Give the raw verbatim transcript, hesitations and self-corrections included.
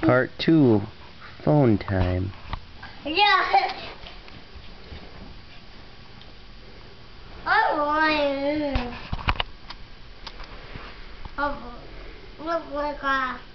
Part two, phone time. Yeah. I want. Oh, look like a.